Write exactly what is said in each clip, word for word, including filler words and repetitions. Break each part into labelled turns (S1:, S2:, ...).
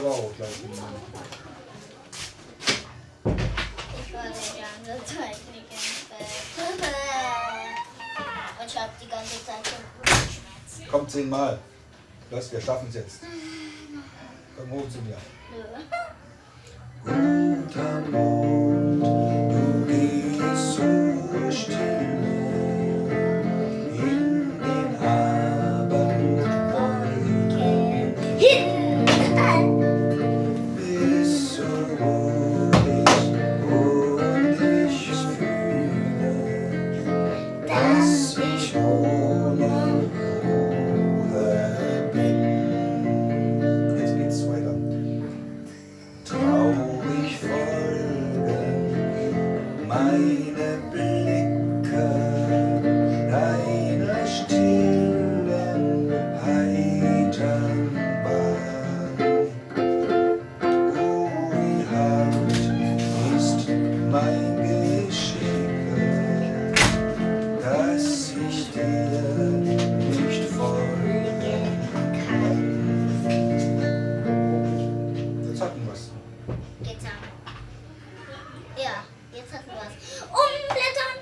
S1: aber auch gleich.
S2: Ich war die ganze Zeit nicht im Bett. Und ich hab die ganze Zeit schon Rückenschmerzen.
S1: Komm, zehnmal. Los, wir schaffen es jetzt. Komm hoch zu mir.
S3: Guter Mond, du gehst so still in den Abendwolken
S2: Hin!
S3: bist so ruhig und ich fühle, dass ich ohne Ruhe bin.
S1: Jetzt geht's weiter.
S3: Traurig folgen meine Blicke deiner stillen, heitern Bahn. Oh, wie hart ist mein Geschick, dass ich dir nicht folgen kann.
S1: Jetzt hatten wir's.
S2: Geht's an. Ja, jetzt hatten wir was. Umblättern!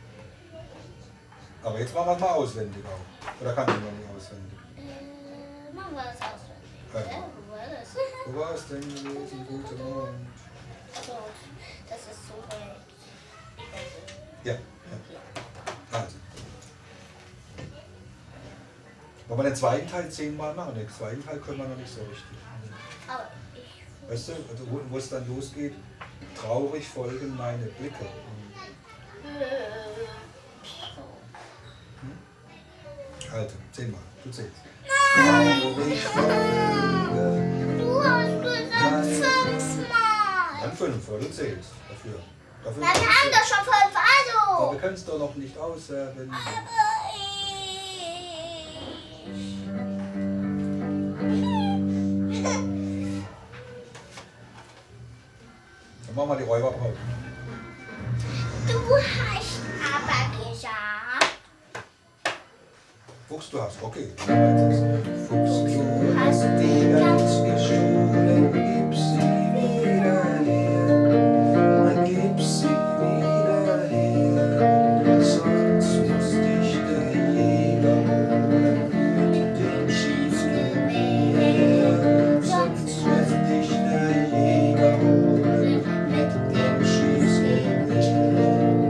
S1: Aber jetzt machen wir es mal auswendig auch. Oder kann ich noch nicht auswendig?
S2: Äh, machen wir das auswendig.
S1: Ja.
S2: Ja, wo war das?
S1: Wo war es denn gewesen? Guter Mond.
S2: So, das ist so weit.
S1: Ja. ja. Also. Wollen wir den zweiten Teil zehnmal machen? Den zweiten Teil können wir noch nicht so richtig.
S2: Aber ich.
S1: Weißt du, also wo, wo es dann losgeht, traurig folgen meine Blicke. Also, zehnmal, du zählst.
S3: Traurig folgen
S2: Du hast gesagt fünfmal.
S1: Dann fünf, weil du zählst dafür. dafür
S2: Na, wir haben doch schon fünf,
S1: Aber
S2: also.
S1: wir können es doch noch nicht aussagen. Dann machen wir die Räuberpause.
S2: Du hast aber gesagt.
S1: Fuchs, du hast, okay.
S3: Fuchs, du hast die ganz gestohlen, gib sie wieder her, gib sie wieder her, sonst muss dich der Jäger holen mit dem Schießgewehr, sonst muss dich der Jäger holen mit dem Schießgewehr.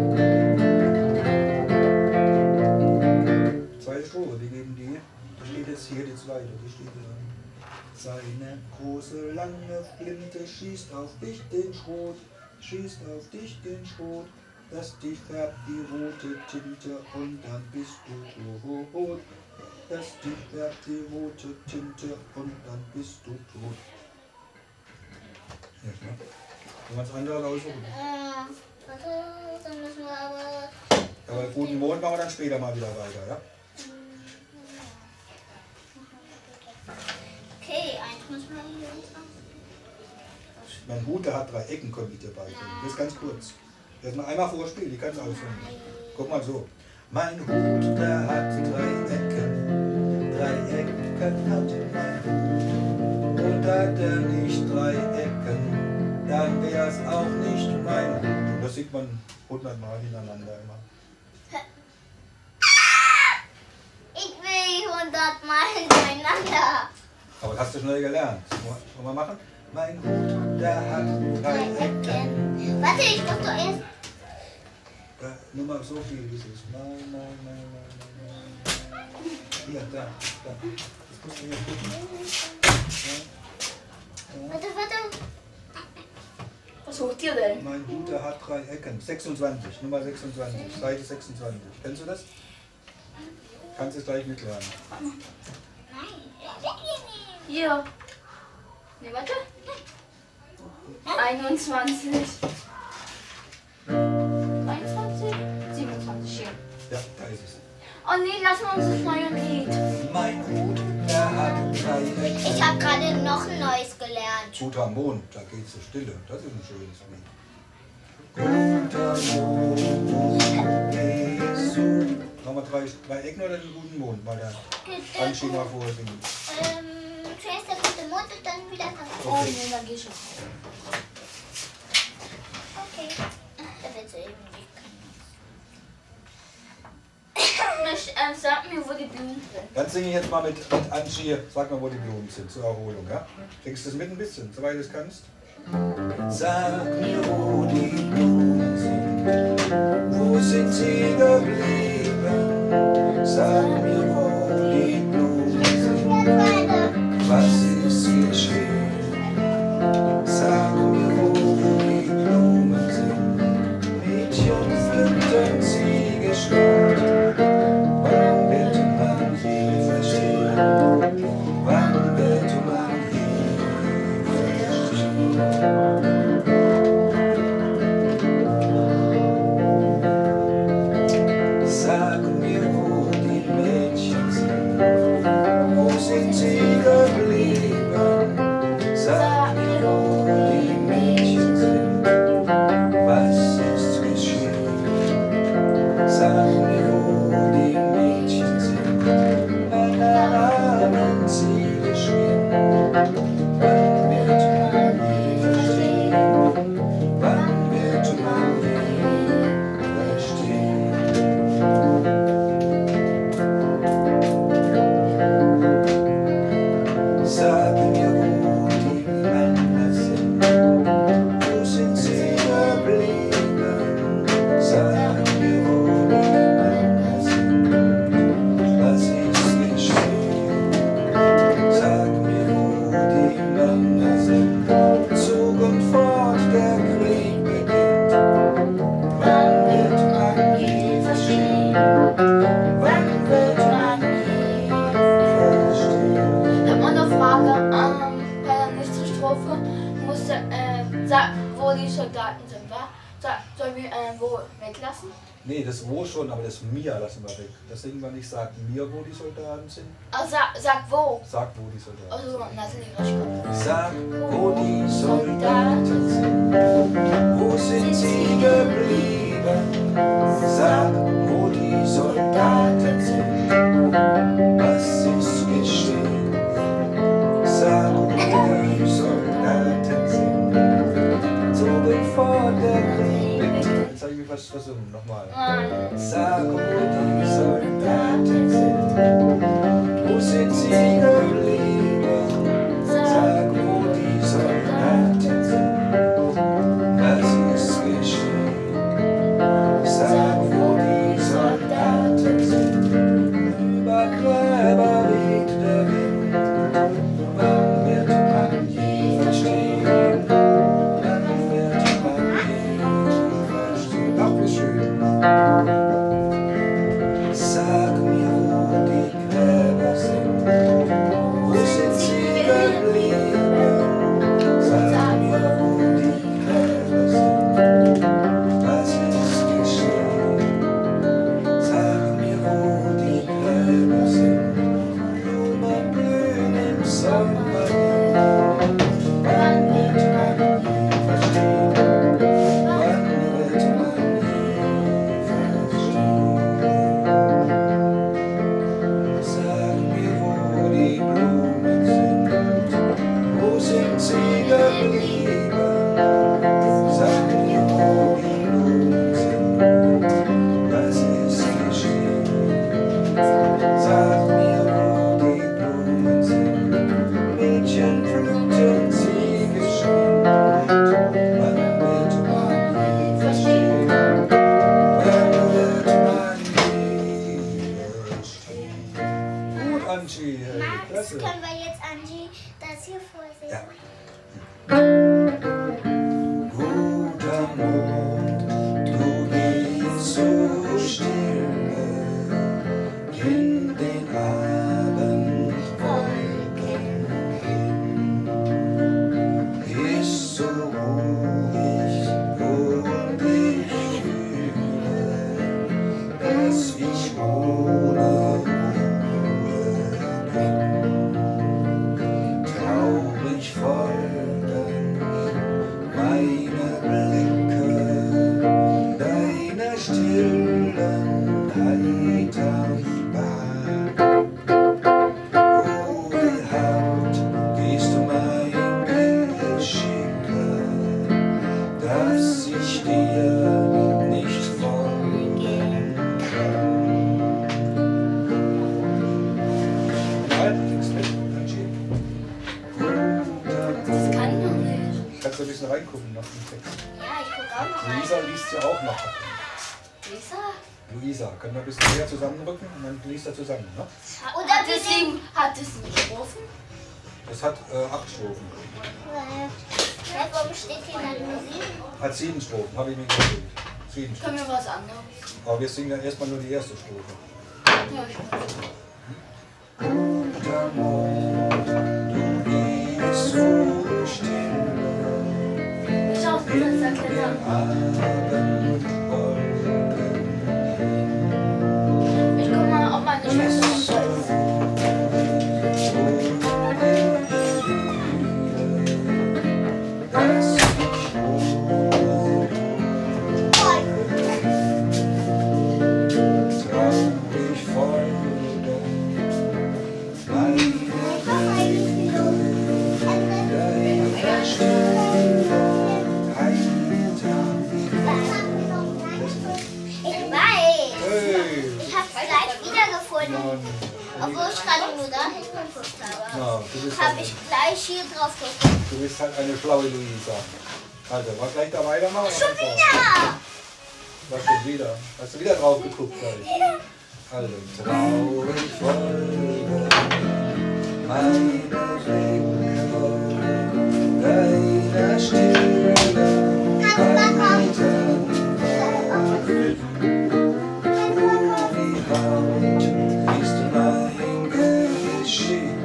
S1: Zweite Strophe, wie geben die? Da steht jetzt hier die zweite, die steht hier. Seine große, lange Flinte schießt auf dich den Schrot, schießt auf dich den Schrot, dass dich färbt die rote Tinte und dann bist du tot. Dass dich färbt die rote Tinte und dann bist du tot. Ja, klar. Wenn man es andere aussuchen.
S2: Äh, warte, dann müssen wir aber.
S1: Aber guten Mond machen wir dann später mal wieder weiter, ja?
S2: Okay, eins müssen wir hier uns
S1: Mein Hut, der hat drei Ecken, kommt mit dabei. Das ist ganz kurz. Jetzt mal einmal vorspielen, die kann es auswendig. Guck mal so.
S3: Mein Hut, der hat drei Ecken, drei Ecken hat mein Hut. Und hat er nicht drei Ecken, dann wär's auch nicht mein Hut.
S1: Das sieht man hundertmal hintereinander immer.
S2: Ich will hundertmal hintereinander.
S1: Aber das hast du schnell gelernt. Wollen wir machen?
S3: Mein Hut, der hat drei Ecken.
S2: Warte, ich muss doch erst.
S1: Ja, nur mal so viel wie es ist. Nein, nein, nein, nein, nein, nein. Hier, da, da. Das musst du hier gucken. Ja.
S2: Warte, warte.
S4: Was sucht ihr denn?
S1: Mein Hut, der hat drei Ecken. sechsundzwanzig, Nummer sechsundzwanzig, Seite sechsundzwanzig. Kennst du das? Kannst du es gleich mitlernen.
S4: Hier. Ne, warte. einundzwanzig. dreiundzwanzig. siebenundzwanzig hier.
S1: Ja, da ist es.
S4: Oh nee, lass mal uns das neue Lied.
S3: Mein Hut, der hat drei Ecken.
S2: Ich habe gerade noch ein neues gelernt.
S1: Guter Mond, da geht zur Stille. Das ist ein schönes Lied.
S3: Guter Mond, gehst du.
S1: Machen wir drei, drei Ecken oder den guten Mond? Mal der Anschi mal vorsingt.
S2: Ähm, zuerst der gute Mund und dann wieder nach
S4: Oh nee, dann geh schon.
S2: Okay. Da wird so eben nicht.
S4: Mich, äh, sag mir, wo die Blumen sind.
S1: Dann singe ich jetzt mal mit, mit Angie, sag mal, wo die Blumen sind, zur Erholung. Ja? Singst du das mit ein bisschen, soweit du es kannst? Sag mir, wo die Blumen sind, wo sind sie geblieben? Sag mir, wo die Blumen sind, was ist geschehen? Sag mir, wo die Blumen sind, Mädchen pflückten sie geschwind. Wann wird man sie verstehen? Wann wird man sie verstehen? Sag mir, wo die Mädchen sind, wo sind sie geblieben? Sag mir, wo die Mädchen sind, was ist geschehen? Sag mir, wo die Mädchen sind, wann haben sie geschwind? Wann wird man sie verstehen? Wann wird man sie verstehen? Sag mir, wo die Männer sind, wo sind sie geblieben? Sag mir, wo die Männer sind, was ist geschehen? Sag mir, wo die Männer sind, Zug und fort der Krieg beginnt. Wann wird man je verstehen? Wann wird man je verstehen?
S4: Ich hab mal eine Frage. Ähm, bei der nächsten Strophe musste, äh, sag, wo die Soldaten sind, wa? Sag, sollen wir, äh, wo weglassen?
S1: Nee, das wo schon, aber das mir lassen wir weg. Das singen wir nicht, sag mir, wo die Soldaten sind.
S4: Also, sag, sag wo.
S1: Sag, wo die Soldaten
S4: Also,
S1: sind.
S4: Natalie Raschkopf.
S1: Sag, wo die Soldaten sind, wo sind sie geblieben? Sag, wo die Soldaten sind, was ist geschehen? Sag, wo die Soldaten sind, so bevor der Krieg beginnt. Jetzt habe ich mich fast versummen, nochmal. Sag, wo die Soldaten sind, wo sind sie geblieben? Sag, wo die Soldaten sind, was ist geschehen? Sag, wo die Soldaten sind, über Gräber weht der Wind. Wann wird man je verstehen? Wann wird man je verstehen? Ach, wie schön. Sag mir, wo die Gräber sind, wo sind sie geblieben? Sag mir, wo die Gräber sind, was ist geschehen? Sag mir, wo die Gräber sind, Blumen blühen im Sommer. Wann wird man je verstehen? Wann wird man je verstehen? Sag mir, wo die Blumen sind, wo sind sie geblieben? Sag mir, wo die Blumen sind, was ist geschehen? Sag mir, wo die Blumen sind, Mädchen pflückten sie geschwind. Wann wird man je verstehen? Wann wird man je verstehen? Gut, Angie, hey,
S2: Max,
S1: klasse.
S2: können wir jetzt Angie das hier vorsingen?
S1: Ja. Guter Mond, du gehst so stille in den Abendwolken hin. Ist so ruhig und ich fühle, dass ich ohne Ruhe bin. Traurig folgen kannst du ein bisschen reingucken nach dem Text.
S2: Ja, ich gucke auch noch rein.
S1: Luisa liest ja auch noch.
S4: Lisa?
S1: Luisa, können wir ein bisschen näher zusammenrücken und dann liest er zusammen. Ne?
S2: Oder
S4: Hat
S2: wir
S4: es sieben, hat es sieben Strophen?
S1: Das hat äh, acht Strophen.
S2: Ja, warum steht hier dann nur sieben?
S1: Hat sieben Strophen, habe ich mir überlegt. Sieben Strophen.
S4: Können wir was anderes?
S1: Aber wir singen dann erstmal nur die erste Strophe.
S4: Ja, ich weiß.
S3: Guter Mond, du gehst so still
S4: Ich auch
S3: in
S4: das sagt
S3: den
S4: er
S3: Abendwolken.
S4: Ich guck mal, ob meine Schwester noch da ist.
S3: Dass ich wohl traurig folge meine deiner Stimme heitern.
S2: Ich weiß.
S1: Hey!
S2: Ich habe es gleich wiedergefunden.
S1: Mann.
S2: Obwohl ich gerade nur dahin geguckt habe.
S1: Na, du bist,
S2: Habe
S1: halt,
S2: ich gleich hier drauf geguckt.
S1: du bist halt eine schlaue Luisa. Also, was gleich da weitermachen?
S2: Schon wieder!
S1: Was schon wieder? Hast du wieder drauf geguckt gleich? Also,
S3: Traurig folge meine Regenwolken deiner Stille heitern. Oh, wie hart ist mein Geschick,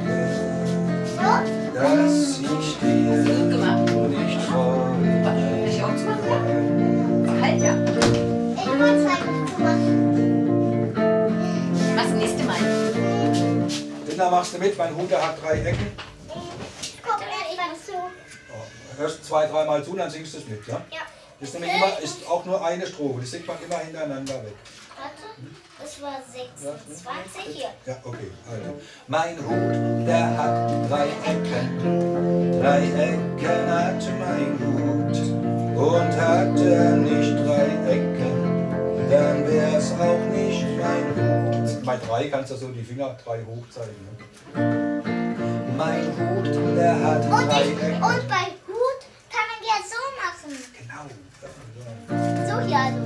S3: dass ich dir
S4: Gut gemacht.
S3: nicht folge.
S4: Ich auch zu machen? Halt, ja.
S2: Ich wollte es eigentlich zu machen.
S4: Was nächste Mal?
S1: Linda, machst du mit? Mein Hut, der hat drei Ecken.
S2: Guck mir lieber zu.
S1: Oh, hörst zwei, dreimal zu, dann singst du es mit, ja?
S2: Ja.
S1: Ist nämlich immer, ist auch nur eine Strophe, die singt man immer hintereinander weg.
S2: Warte. Das war sechsundzwanzig hier.
S1: Ja, okay, also.
S3: Mein Hut, der hat drei Ecken, drei Ecken hat mein Hut. Und hat er nicht drei Ecken, dann wär's auch nicht mein Hut.
S1: Bei drei kannst du so die Finger drei hoch zeigen. Ne?
S3: Mein Hut, der hat
S2: Und,
S3: drei
S2: ich,
S3: Ecken.
S2: und bei Hut kann man ja so machen.
S1: Genau. Ja,
S2: So hier also.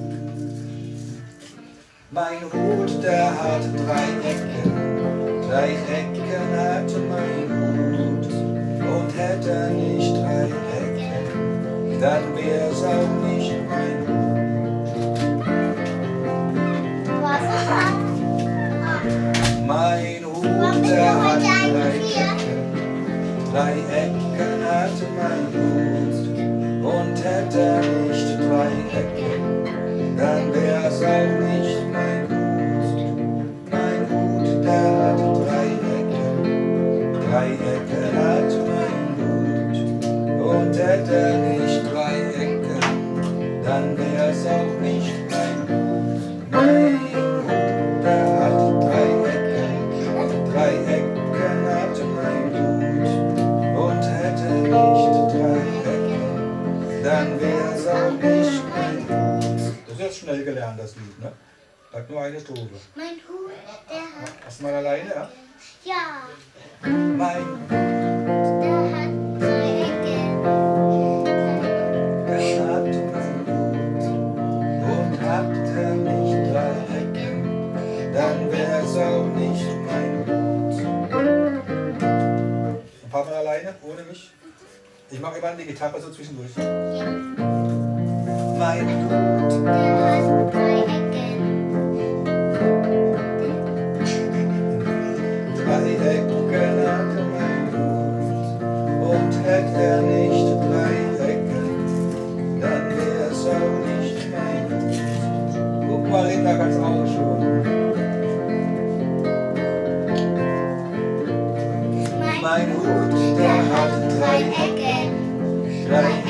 S3: Mein Hut, der hat drei Ecken, drei Ecken hat mein Hut. Und hätte er nicht drei Ecken, dann wär's auch nicht mein Hut.
S2: Was?
S3: Mein Hut, der hat drei Ecken, drei Ecken hat mein Hut. Und hätte er nicht drei Ecken, dann wär's auch nicht mein Hut. Mein Hut, der hat drei Ecken, drei Ecken hat mein Hut. Und hätte er nicht drei Ecken, dann wär's auch nicht mein Hut. Mein Hut, der hat drei Ecken, drei Ecken hat mein Hut. Und hätte nicht drei Ecken, dann wär's auch nicht mein Hut.
S1: das ist jetzt schnell gelernt, das Lied, ne? Hat nur eine Strophe.
S2: Mein Hut, der hat.
S1: Hast du mal alleine, ja?
S2: Ja.
S3: Mein
S2: Der hat drei Ecken.
S3: Er hat mein Hut und hat er nicht drei Ecken, dann wär's auch nicht mein Hut.
S1: Ein paar Mal alleine, ohne mich. Ich mache immer die Gitarre so zwischendurch.
S3: Mein Hut,
S2: Der hat drei Ecken.
S3: drei Ecken hat mein Hut und hätte er nicht drei Ecken, dann wär's auch nicht mein Hut.
S1: Guck mal, Linda kann's auch schon.
S3: Mein Hut, der hat drei
S2: Ecken.
S3: drei